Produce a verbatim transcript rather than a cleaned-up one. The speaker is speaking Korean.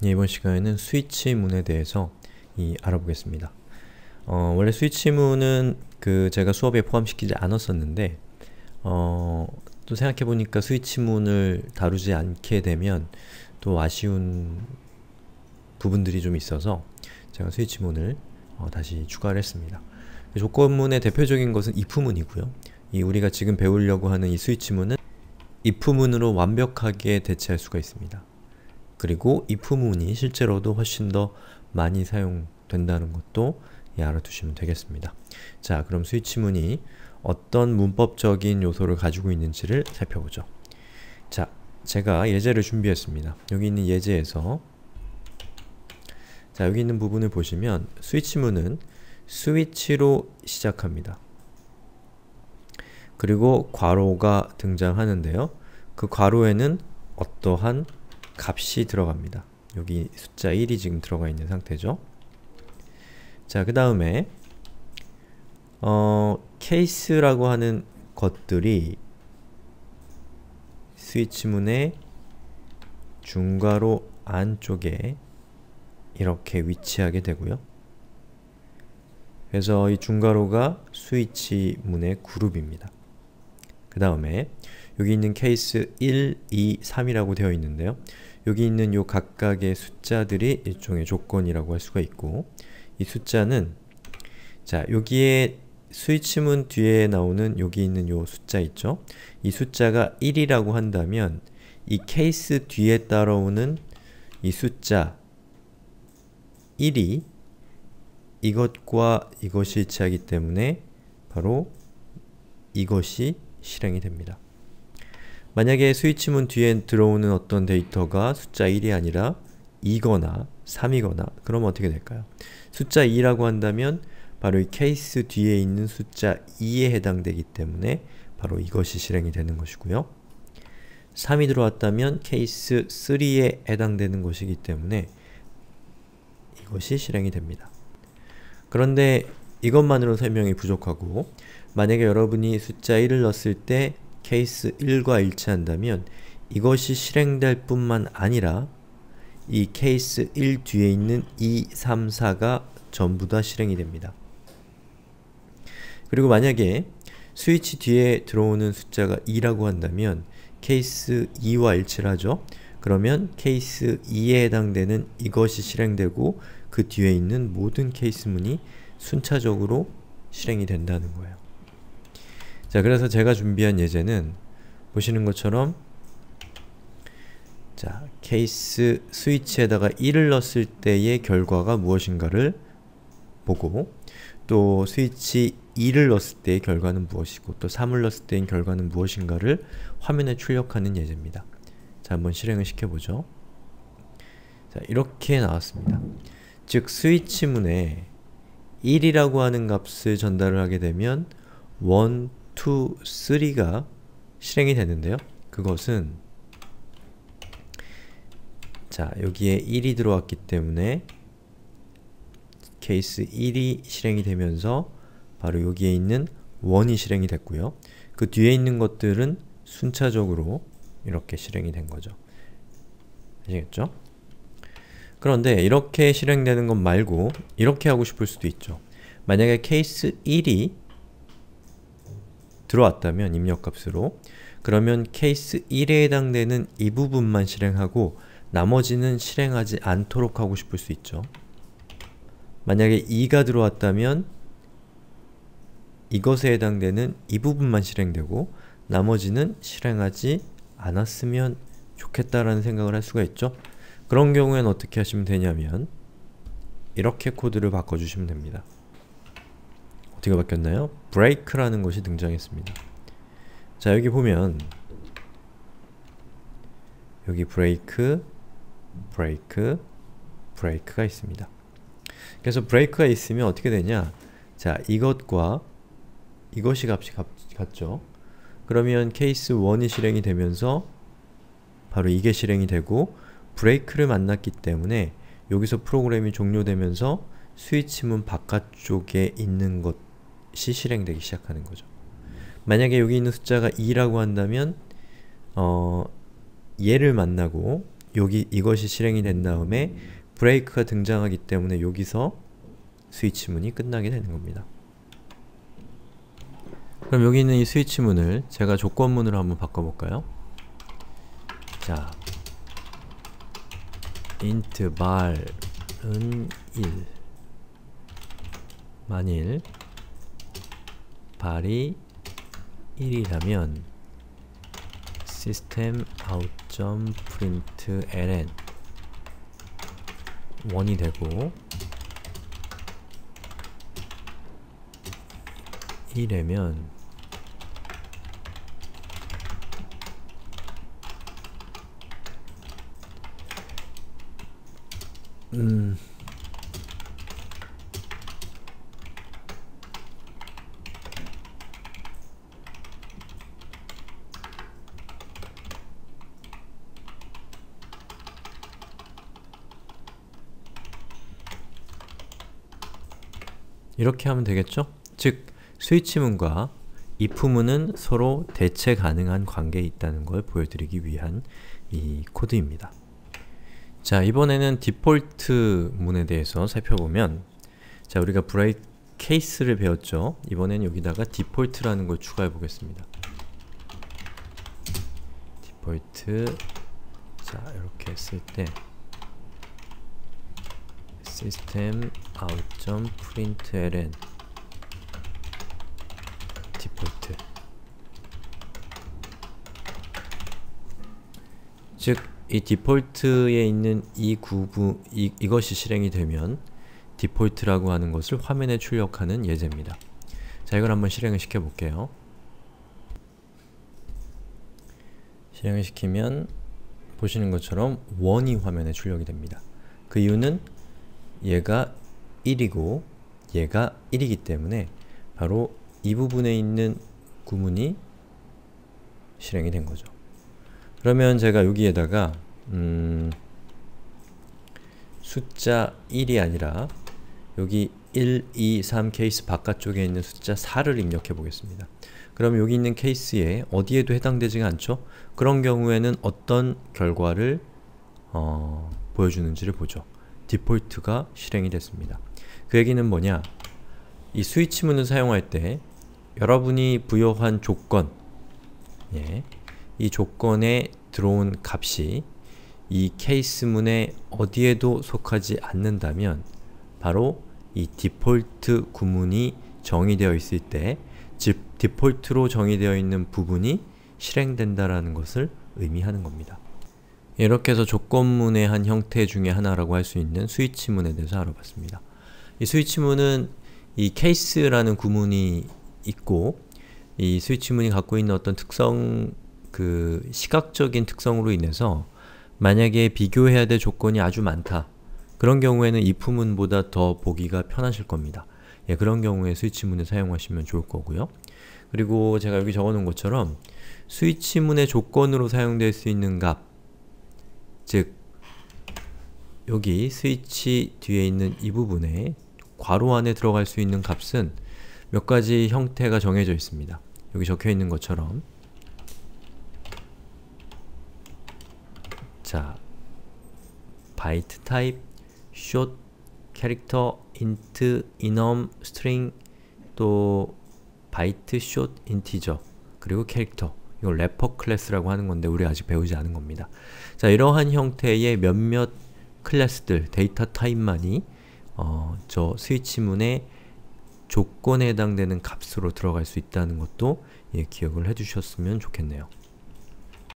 예, 이번 시간에는 스위치문에 대해서 이, 알아보겠습니다. 어, 원래 스위치문은 그 제가 수업에 포함시키지 않았었는데 어, 또 생각해보니까 스위치문을 다루지 않게 되면 또 아쉬운 부분들이 좀 있어서 제가 스위치문을 어, 다시 추가를 했습니다. 조건문의 대표적인 것은 if문이고요. 이 우리가 지금 배우려고 하는 이 스위치문은 if문으로 완벽하게 대체할 수가 있습니다. 그리고 if문이 실제로도 훨씬 더 많이 사용된다는 것도 예, 알아두시면 되겠습니다. 자, 그럼 스위치문이 어떤 문법적인 요소를 가지고 있는지를 살펴보죠. 자, 제가 예제를 준비했습니다. 여기 있는 예제에서 자, 여기 있는 부분을 보시면 스위치문은 스위치로 시작합니다. 그리고 괄호가 등장하는데요. 그 괄호에는 어떠한 값이 들어갑니다. 여기 숫자 일이 지금 들어가 있는 상태죠. 자, 그 다음에 어, 케이스라고 하는 것들이 스위치문의 중괄호 안쪽에 이렇게 위치하게 되고요. 그래서 이 중괄호가 스위치문의 그룹입니다. 그 다음에 여기 있는 케이스 일, 이, 삼이라고 되어 있는데요. 여기 있는 요 각각의 숫자들이 일종의 조건이라고 할 수가 있고, 이 숫자는 자, 여기에 스위치문 뒤에 나오는 여기 있는 요 숫자 있죠? 이 숫자가 일이라고 한다면 이 케이스 뒤에 따라오는 이 숫자 일이 이것과 이것이 일치하기 때문에 바로 이것이 실행이 됩니다. 만약에 스위치문 뒤에 들어오는 어떤 데이터가 숫자 일이 아니라 이거나 삼이거나 그러면 어떻게 될까요? 숫자 이라고 한다면 바로 이 케이스 뒤에 있는 숫자 이에 해당되기 때문에 바로 이것이 실행이 되는 것이고요. 삼이 들어왔다면 케이스 삼에 해당되는 것이기 때문에 이것이 실행이 됩니다. 그런데 이것만으로 설명이 부족하고 만약에 여러분이 숫자 일을 넣었을 때 케이스 일과 일치한다면 이것이 실행될 뿐만 아니라 이 케이스 일 뒤에 있는 이, 삼, 사가 전부 다 실행이 됩니다. 그리고 만약에 스위치 뒤에 들어오는 숫자가 이라고 한다면 케이스 이와 일치를 하죠. 그러면 케이스 이에 해당되는 이것이 실행되고 그 뒤에 있는 모든 케이스문이 순차적으로 실행이 된다는 거예요. 자, 그래서 제가 준비한 예제는 보시는 것처럼 자, 케이스 스위치에다가 일을 넣었을 때의 결과가 무엇인가를 보고 또 스위치 이를 넣었을 때의 결과는 무엇이고 또 삼을 넣었을 때의 결과는 무엇인가를 화면에 출력하는 예제입니다. 자, 한번 실행을 시켜보죠. 자, 이렇게 나왔습니다. 즉, 스위치문에 일이라고 하는 값을 전달을 하게 되면 일, 이, 삼가 실행이 되는데요. 그것은 자, 여기에 일이 들어왔기 때문에 케이스 일이 실행이 되면서 바로 여기에 있는 일이 실행이 됐고요. 그 뒤에 있는 것들은 순차적으로 이렇게 실행이 된 거죠. 아시겠죠? 그런데 이렇게 실행되는 것 말고 이렇게 하고 싶을 수도 있죠. 만약에 케이스 일이 들어왔다면 입력값으로 그러면 케이스 일에 해당되는 이 부분만 실행하고 나머지는 실행하지 않도록 하고 싶을 수 있죠. 만약에 이가 들어왔다면 이것에 해당되는 이 부분만 실행되고 나머지는 실행하지 않았으면 좋겠다라는 생각을 할 수가 있죠. 그런 경우에는 어떻게 하시면 되냐면 이렇게 코드를 바꿔주시면 됩니다. 어떻게 바뀌었나요? break라는 것이 등장했습니다. 자, 여기 보면 여기 break, break, break가 있습니다. 그래서 break가 있으면 어떻게 되냐? 자, 이것과 이것이 값이 같죠? 그러면 케이스 일이 실행이 되면서 바로 이게 실행이 되고 브레이크를 만났기 때문에 여기서 프로그램이 종료되면서 스위치문 바깥쪽에 있는 것이 실행되기 시작하는 거죠. 만약에 여기 있는 숫자가 이라고 한다면 어, 얘를 만나고 여기 이것이 실행이 된 다음에 브레이크가 등장하기 때문에 여기서 스위치문이 끝나게 되는 겁니다. 그럼 여기 있는 이 스위치문을 제가 조건문으로 한번 바꿔볼까요? 자, int var은 일. 만일 var이 일이라면 system out.println 일이 되고 이라면 음 이렇게 하면 되겠죠? 즉, 스위치문과 if문은 서로 대체 가능한 관계에 있다는 걸 보여드리기 위한 이 코드입니다. 자, 이번에는 디폴트 문에 대해서 살펴보면, 자, 우리가 브레이크 케이스를 배웠죠? 이번엔 여기다가 디폴트라는 걸 추가해 보겠습니다. 디폴트, 자, 이렇게 했을 때 system out.println 디폴트, 즉 이 디폴트에 있는 이 구부, 이, 이것이 실행이 되면 디폴트라고 하는 것을 화면에 출력하는 예제입니다. 자, 이걸 한번 실행을 시켜 볼게요. 실행을 시키면 보시는 것처럼 일이 화면에 출력이 됩니다. 그 이유는 얘가 일이고 얘가 일이기 때문에 바로 이 부분에 있는 구문이 실행이 된 거죠. 그러면 제가 여기에다가 음, 숫자 일이 아니라 여기 일, 이, 삼 케이스 바깥쪽에 있는 숫자 사를 입력해 보겠습니다. 그럼 여기 있는 케이스에 어디에도 해당되지가 않죠? 그런 경우에는 어떤 결과를 어, 보여주는지를 보죠. 디폴트가 실행이 됐습니다. 그 얘기는 뭐냐? 이 스위치문을 사용할 때 여러분이 부여한 조건, 예, 이 조건에 들어온 값이 이 케이스문에 어디에도 속하지 않는다면 바로 이 디폴트 구문이 정의되어 있을 때, 즉 디폴트로 정의되어 있는 부분이 실행된다라는 것을 의미하는 겁니다. 이렇게 해서 조건문의 한 형태 중에 하나라고 할 수 있는 스위치문에 대해서 알아봤습니다. 이 스위치문은 이 케이스라는 구문이 있고, 이 스위치문이 갖고 있는 어떤 특성, 그 시각적인 특성으로 인해서 만약에 비교해야 될 조건이 아주 많다, 그런 경우에는 if문보다 더 보기가 편하실 겁니다. 예, 그런 경우에 스위치문을 사용하시면 좋을 거고요. 그리고 제가 여기 적어놓은 것처럼 스위치문의 조건으로 사용될 수 있는 값, 즉 여기 스위치 뒤에 있는 이 부분에 괄호 안에 들어갈 수 있는 값은 몇 가지 형태가 정해져 있습니다. 여기 적혀 있는 것처럼, 자, 바이트 타입, short, 캐릭터, int, enum, string, 또 바이트, short, integer, 그리고 캐릭터. 이걸 래퍼 클래스라고 하는 건데 우리 아직 배우지 않은 겁니다. 자, 이러한 형태의 몇몇 클래스들, 데이터 타입만이 어, 저 스위치문의 조건에 해당되는 값으로 들어갈 수 있다는 것도 예, 기억을 해주셨으면 좋겠네요.